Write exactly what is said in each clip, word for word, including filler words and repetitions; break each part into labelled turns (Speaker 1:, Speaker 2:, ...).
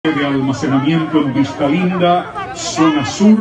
Speaker 1: de almacenamiento en Vista Linda, zona sur.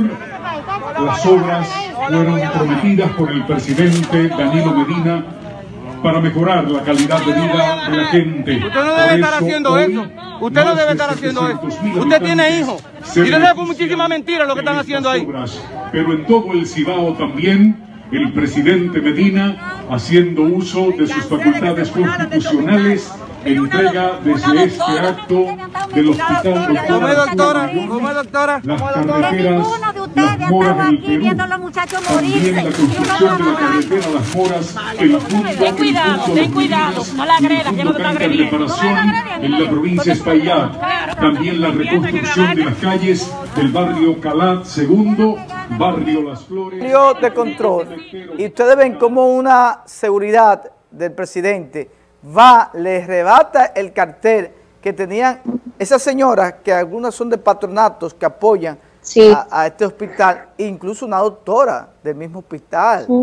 Speaker 1: Las obras fueron prometidas por el presidente Danilo Medina para mejorar la calidad de vida de la gente.
Speaker 2: Usted no debe estar haciendo eso. Usted no debe estar haciendo eso. Usted tiene hijos. Y le dejo muchísimas mentiras lo que están haciendo ahí.
Speaker 1: Pero en todo el Cibao también, el presidente Medina, haciendo uso de sus facultades constitucionales, entrega desde este acto del hospital
Speaker 2: Doctora, doctora, ¿cómo doctora?
Speaker 1: las carreteras, las moras del Perú, también la construcción de la carretera Las Moras, el punto,
Speaker 3: ten cuidado, ten cuidado, no la agreda, que no te está agrediendo.
Speaker 1: reparación en la provincia de Espaillat, también la reconstrucción de las calles del barrio Calat segundo, barrio Las Flores.
Speaker 4: De control, y ustedes ven como una seguridad del presidente va, le rebata el cartel que tenían esas señoras, que algunas son de patronatos que apoyan sí. a, a este hospital, incluso una doctora del mismo hospital. Sí.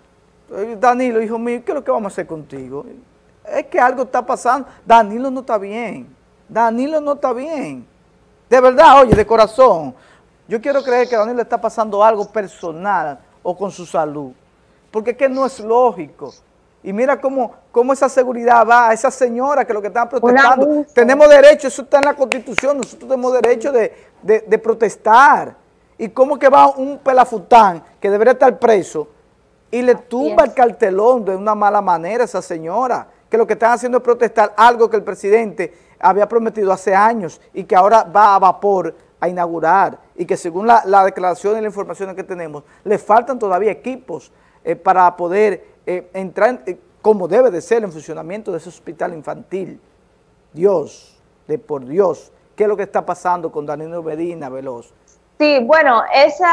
Speaker 4: Danilo, hijo mío, ¿qué es lo que vamos a hacer contigo? Es que algo está pasando. Danilo no está bien. Danilo no está bien. De verdad, oye, de corazón. Yo quiero creer que a Danilo le está pasando algo personal o con su salud, porque es que no es lógico. Y mira cómo, cómo esa seguridad va a esa señora que lo que están protestando. Tenemos derecho, eso está en la Constitución, nosotros tenemos derecho de, de, de protestar. Y cómo que va un pelafután que debería estar preso y le tumba el cartelón de una mala manera a esa señora, que lo que están haciendo es protestar algo que el presidente había prometido hace años y que ahora va a vapor a inaugurar, y que según la, la declaración y la información que tenemos, le faltan todavía equipos eh, para poder eh, entrar eh, como debe de ser en funcionamiento de ese hospital infantil. Dios, de por Dios, ¿qué es lo que está pasando con Danilo Medina, Veloz?
Speaker 5: Sí, bueno, esa,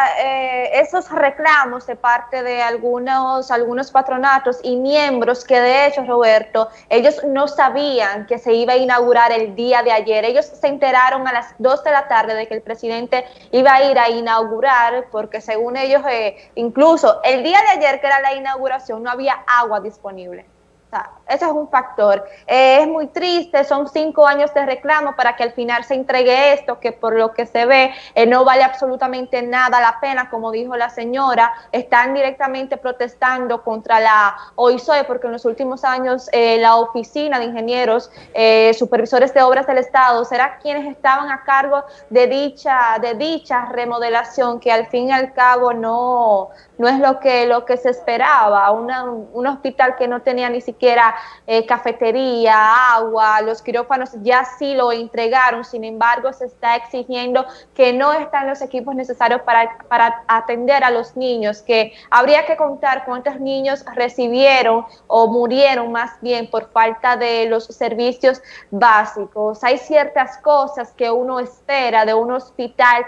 Speaker 5: eh, esos reclamos de parte de algunos, algunos patronatos y miembros que de hecho, Roberto, ellos no sabían que se iba a inaugurar el día de ayer. Ellos se enteraron a las dos de la tarde de que el presidente iba a ir a inaugurar, porque según ellos, eh, incluso el día de ayer, que era la inauguración, no había agua disponible. O sea, ese es un factor. Eh, es muy triste, son cinco años de reclamo para que al final se entregue esto, que por lo que se ve eh, no vale absolutamente nada la pena, como dijo la señora. Están directamente protestando contra la O I S O E, porque en los últimos años eh, la Oficina de Ingenieros, eh, Supervisores de Obras del Estado, serán quienes estaban a cargo de dicha, de dicha remodelación, que al fin y al cabo no, no es lo que, lo que se esperaba. Una, un hospital que no tenía ni siquiera Quiera eh, cafetería, agua, los quirófanos ya sí lo entregaron, sin embargo se está exigiendo que no están los equipos necesarios para, para atender a los niños, que habría que contar cuántos niños recibieron o murieron más bien por falta de los servicios básicos. Hay ciertas cosas que uno espera de un hospital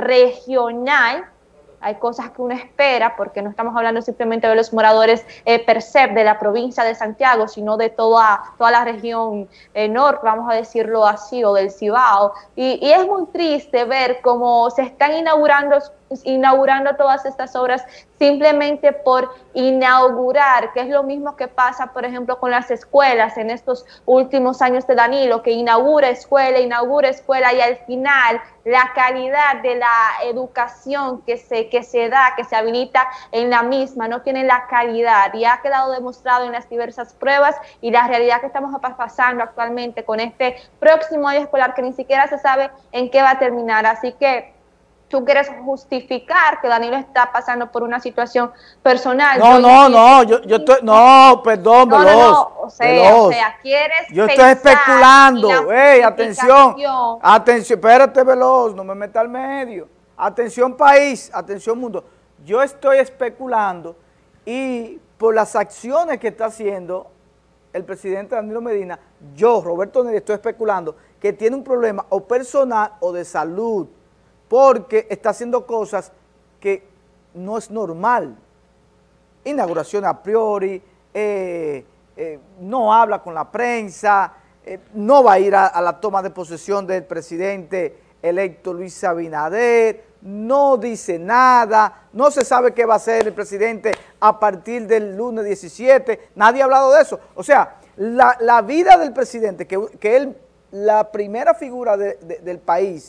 Speaker 5: regional. Hay cosas que uno espera, porque no estamos hablando simplemente de los moradores eh, per se de la provincia de Santiago, sino de toda, toda la región eh, norte, vamos a decirlo así, o del Cibao. Y, y es muy triste ver cómo se están inaugurando inaugurando todas estas obras simplemente por inaugurar, que es lo mismo que pasa, por ejemplo, con las escuelas en estos últimos años de Danilo, que inaugura escuela, inaugura escuela, y al final la calidad de la educación que se, que se da, que se habilita en la misma, no tiene la calidad, y ha quedado demostrado en las diversas pruebas y la realidad que estamos pasando actualmente con este próximo año escolar, que ni siquiera se sabe en qué va a terminar. Así que tú quieres justificar que Danilo está pasando por una situación personal.
Speaker 4: No, no, no, yo, yo estoy, no, perdón,
Speaker 5: no,
Speaker 4: Veloz,
Speaker 5: no, no, o sea,
Speaker 4: Veloz.
Speaker 5: o sea, quieres
Speaker 4: Yo estoy especulando, ey, atención, atención, espérate, Veloz, no me meta al medio. Atención país, atención mundo. Yo estoy especulando, y por las acciones que está haciendo el presidente Danilo Medina, yo, Roberto Neri, estoy especulando que tiene un problema o personal o de salud, porque está haciendo cosas que no es normal. Inauguración a priori, eh, eh, no habla con la prensa, eh, no va a ir a, a la toma de posesión del presidente electo Luis Abinader, no dice nada, no se sabe qué va a hacer el presidente a partir del lunes diecisiete, nadie ha hablado de eso. O sea, la, la vida del presidente, que, que él la primera figura de, de, del país,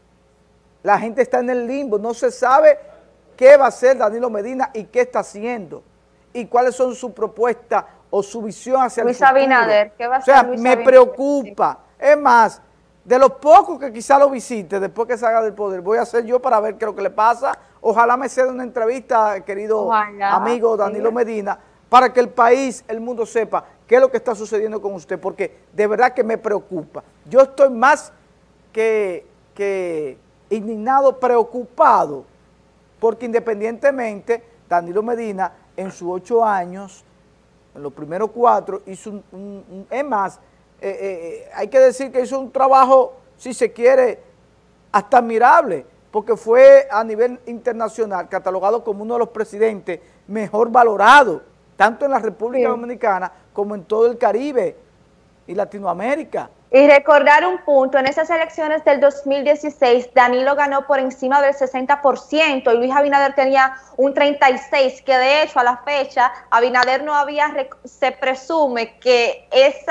Speaker 4: la gente está en el limbo, no se sabe qué va a hacer Danilo Medina y qué está haciendo, y cuáles son sus propuestas o su visión hacia
Speaker 5: Luis
Speaker 4: el futuro.
Speaker 5: Abinader, ¿qué va a
Speaker 4: o sea,
Speaker 5: hacer Luis
Speaker 4: me
Speaker 5: Abinader?
Speaker 4: preocupa. Es más, de los pocos que quizá lo visite después que salga del poder, voy a hacer yo para ver qué es lo que le pasa. Ojalá me ceda una entrevista, querido
Speaker 5: Ojalá,
Speaker 4: amigo Danilo
Speaker 5: sí.
Speaker 4: Medina, para que el país, el mundo sepa qué es lo que está sucediendo con usted, porque de verdad que me preocupa. Yo estoy más que, que indignado, preocupado, porque independientemente, Danilo Medina en sus ocho años, en los primeros cuatro, hizo un, un, un es más, eh, eh, hay que decir que hizo un trabajo, si se quiere, hasta admirable, porque fue a nivel internacional catalogado como uno de los presidentes mejor valorados, tanto en la República
Speaker 5: Sí.
Speaker 4: Dominicana como en todo el Caribe y Latinoamérica.
Speaker 5: Y recordar un punto, en esas elecciones del dos mil dieciséis, Danilo ganó por encima del sesenta por ciento y Luis Abinader tenía un treinta y seis por ciento, que de hecho a la fecha Abinader no había, se presume que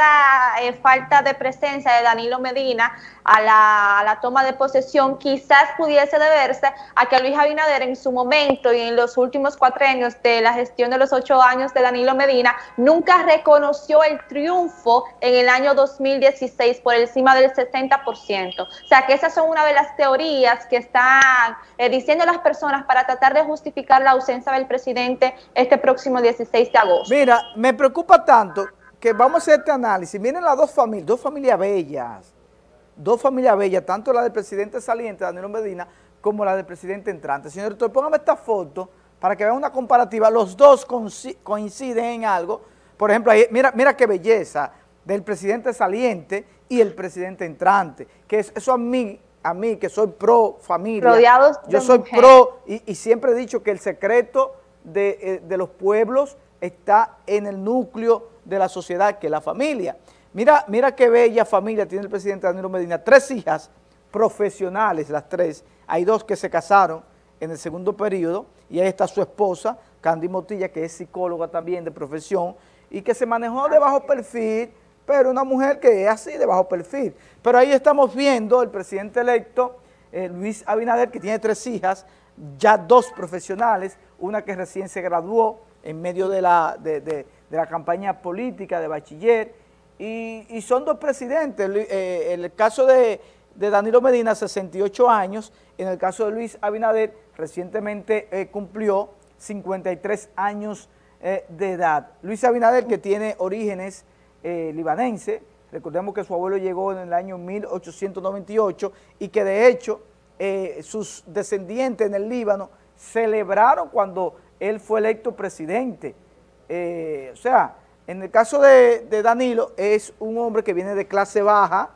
Speaker 5: esa eh, falta de presencia de Danilo Medina a la, a la toma de posesión quizás pudiese deberse a que Luis Abinader en su momento y en los últimos cuatro años de la gestión de los ocho años de Danilo Medina nunca reconoció el triunfo en el año dos mil dieciséis por encima del sesenta por ciento. O sea que esas son una de las teorías que están eh, diciendo las personas para tratar de justificar la ausencia del presidente este próximo dieciséis de agosto.
Speaker 4: Mira, me preocupa tanto que vamos a hacer este análisis. Miren las dos familias, dos familias bellas, dos familias bellas, tanto la del presidente saliente, Danilo Medina, como la del presidente entrante. Señor director, póngame esta foto para que vean una comparativa. Los dos coinciden en algo. Por ejemplo, ahí, mira, mira qué belleza del presidente saliente y el presidente entrante, que es, eso a mí, a mí que soy pro familia,
Speaker 5: rodeados
Speaker 4: yo
Speaker 5: de
Speaker 4: soy
Speaker 5: mujeres.
Speaker 4: pro, y, y siempre he dicho que el secreto de, eh, de los pueblos está en el núcleo de la sociedad, que es la familia. Mira, mira qué bella familia tiene el presidente Danilo Medina, tres hijas profesionales, las tres, hay dos que se casaron en el segundo periodo, y ahí está su esposa, Candy Motilla, que es psicóloga también de profesión, y que se manejó de bajo perfil, pero una mujer que es así, de bajo perfil. Pero ahí estamos viendo el presidente electo, eh, Luis Abinader, que tiene tres hijas, ya dos profesionales, una que recién se graduó en medio de la, de, de, de la campaña política de bachiller, y, y son dos presidentes. Eh, en el caso de, de Danilo Medina, sesenta y ocho años, en el caso de Luis Abinader, recientemente eh, cumplió cincuenta y tres años eh, de edad. Luis Abinader, que tiene orígenes Eh, libanense, recordemos que su abuelo llegó en el año mil ochocientos noventa y ocho y que de hecho eh, sus descendientes en el Líbano celebraron cuando él fue electo presidente. Eh, o sea, en el caso de, de Danilo, es un hombre que viene de clase baja,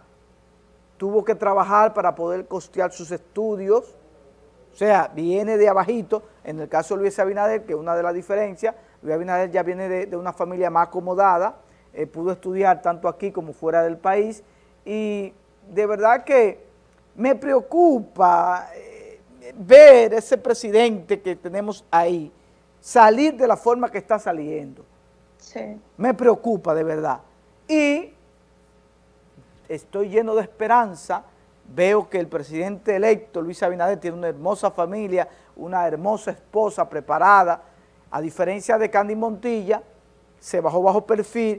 Speaker 4: tuvo que trabajar para poder costear sus estudios, o sea, viene de abajito. En el caso de Luis Abinader, que es una de las diferencias, Luis Abinader ya viene de, de una familia más acomodada, Eh, pudo estudiar tanto aquí como fuera del país, y de verdad que me preocupa eh, ver ese presidente que tenemos ahí salir de la forma que está saliendo.
Speaker 5: Sí.
Speaker 4: Me preocupa de verdad, y estoy lleno de esperanza. Veo que el presidente electo, Luis Abinader, tiene una hermosa familia, una hermosa esposa preparada, a diferencia de Candy Montilla, se bajó bajo perfil,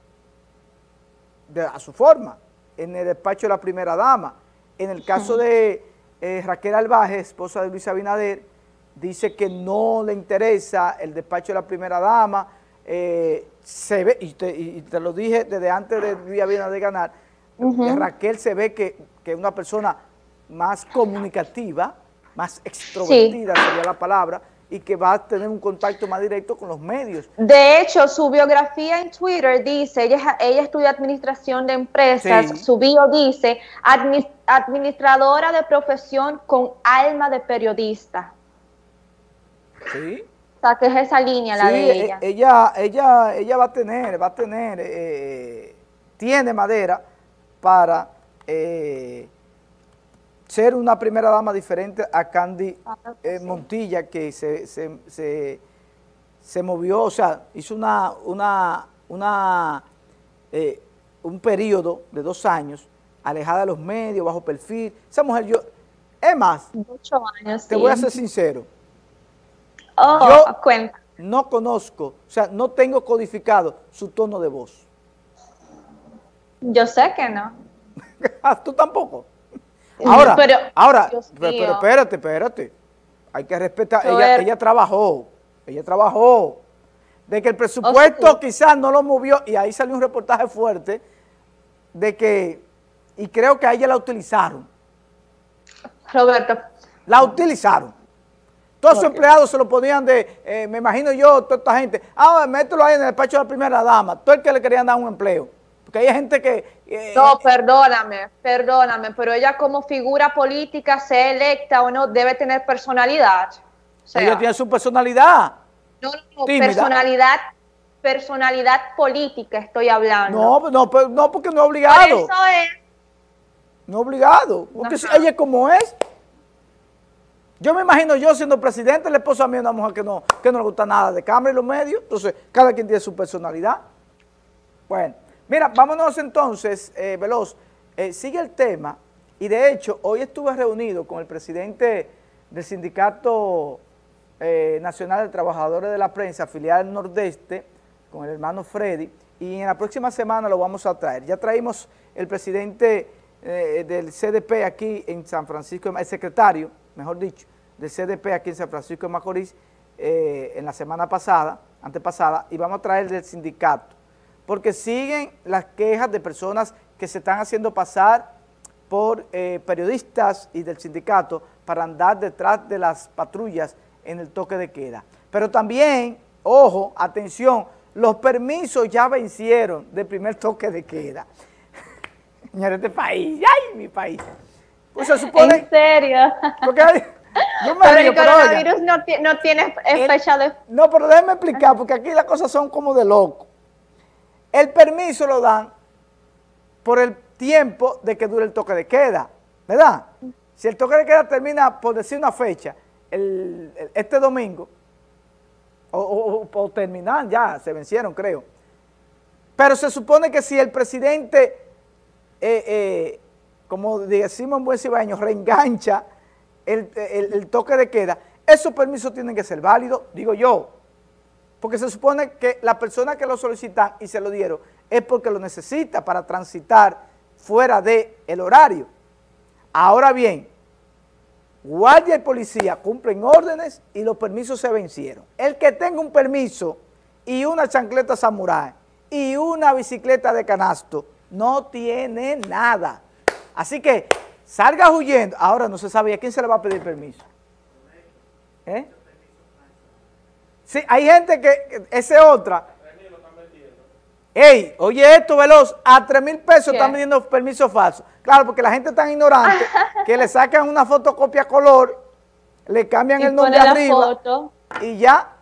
Speaker 4: De, a su forma, en el despacho de la primera dama. En el caso de eh, Raquel Albaje, esposa de Luis Abinader, dice que no le interesa el despacho de la primera dama, eh, se ve, y te, y te lo dije desde antes de Luis Abinader ganar, uh-huh. Raquel se ve que es una persona más comunicativa, más extrovertida, sí, sería la palabra, y que va a tener un contacto más directo con los medios.
Speaker 5: De hecho, su biografía en Twitter dice, ella, ella estudia administración de empresas, sí. Su bio dice, administ administradora de profesión con alma de periodista.
Speaker 4: Sí.
Speaker 5: O sea, que es esa línea
Speaker 4: sí,
Speaker 5: la de ella.
Speaker 4: Ella, ella, ella va a tener, va a tener, eh, tiene madera para eh, ser una primera dama diferente a Candy eh, Montilla, que se, se, se, se movió, o sea, hizo una, una, una, eh, un periodo de dos años alejada de los medios, bajo perfil. Esa mujer, yo, es más,
Speaker 5: Ocho años,
Speaker 4: te
Speaker 5: sí.
Speaker 4: voy a ser sincero.
Speaker 5: Oh,
Speaker 4: Yo
Speaker 5: cuenta.
Speaker 4: no conozco, o sea, no tengo codificado su tono de voz.
Speaker 5: Yo sé que no.
Speaker 4: Tú tampoco. Ahora,
Speaker 5: Pero,
Speaker 4: ahora,
Speaker 5: Dios
Speaker 4: pero,
Speaker 5: mío.
Speaker 4: pero espérate, espérate. Hay que respetar, ella,
Speaker 5: Joder.
Speaker 4: ella trabajó, ella trabajó. De que el presupuesto
Speaker 5: Oh, sí.
Speaker 4: quizás no lo movió, y ahí salió un reportaje fuerte, de que, y creo que a ella la utilizaron.
Speaker 5: Roberto,
Speaker 4: La utilizaron. Todos sus
Speaker 5: Ok.
Speaker 4: empleados se lo ponían de, eh, me imagino yo, toda esta gente, ah, mételo ahí en el despacho de la primera dama, todo el que le querían dar un empleo. Porque hay gente que... eh,
Speaker 5: no, perdóname, perdóname, pero ella como figura política, sea electa o no, debe tener personalidad. O sea,
Speaker 4: ella tiene su personalidad.
Speaker 5: no, no, no,
Speaker 4: tímida.
Speaker 5: personalidad, personalidad política estoy hablando.
Speaker 4: No, no, pero- no, porque no es
Speaker 5: Por
Speaker 4: obligado.
Speaker 5: eso es,
Speaker 4: No es obligado. Porque
Speaker 5: Ajá.
Speaker 4: si ella es como es. Yo me imagino yo siendo presidente, el esposo a mí es una mujer que no, que no le gusta nada de cámara y los medios. Entonces, cada quien tiene su personalidad. Bueno, mira, vámonos entonces, eh, Veloz. Eh, sigue el tema. Y de hecho, hoy estuve reunido con el presidente del Sindicato eh, Nacional de Trabajadores de la Prensa, filial Nordeste, con el hermano Freddy. Y en la próxima semana lo vamos a traer. Ya traímos el presidente eh, del C D P aquí en San Francisco, el secretario, mejor dicho, del C D P aquí en San Francisco de Macorís, eh, en la semana pasada, antepasada, y vamos a traer del sindicato, porque siguen las quejas de personas que se están haciendo pasar por eh, periodistas y del sindicato para andar detrás de las patrullas en el toque de queda. Pero también, ojo, atención, los permisos ya vencieron del primer toque de queda. Señores, este país, ¡ay, mi país! Pues se supone...
Speaker 5: en serio.
Speaker 4: Porque hay- yo me
Speaker 5: Pero
Speaker 4: río,
Speaker 5: el
Speaker 4: pero oiga,
Speaker 5: coronavirus no, ti- no tiene
Speaker 4: el-
Speaker 5: fecha de...
Speaker 4: no, pero déjeme explicar, porque aquí las cosas son como de loco. El permiso lo dan por el tiempo de que dure el toque de queda, ¿verdad? Si el toque de queda termina, por decir una fecha, el, el- este domingo, o, o, o- o terminan ya, se vencieron, creo. Pero se supone que si el presidente, eh, eh, como decimos en buen cibaeño, reengancha el, el- el toque de queda, esos permisos tienen que ser válidos, digo yo, porque se supone que la persona que lo solicitan y se lo dieron es porque lo necesita para transitar fuera del horario. Ahora bien, guardia y policía cumplen órdenes y los permisos se vencieron. El que tenga un permiso y una chancleta samurái y una bicicleta de canasto no tiene nada. Así que salga huyendo. Ahora no se sabe a quién se le va a pedir permiso. ¿Eh? Sí, hay gente que, esa es otra. Ey, oye esto, Veloz, a tres mil pesos
Speaker 5: ¿Qué?
Speaker 4: están vendiendo permisos falsos. Claro, porque la gente es tan ignorante que le sacan una fotocopia color, le cambian
Speaker 5: Y
Speaker 4: el nombre
Speaker 5: pone la
Speaker 4: arriba
Speaker 5: foto.
Speaker 4: y ya.